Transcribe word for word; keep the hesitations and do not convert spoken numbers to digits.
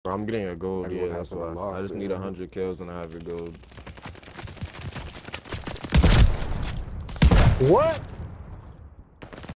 Bro, I'm getting a gold, Everyone yeah, has that's why. unlocked, I just need yeah. a hundred kills and I have a gold. What?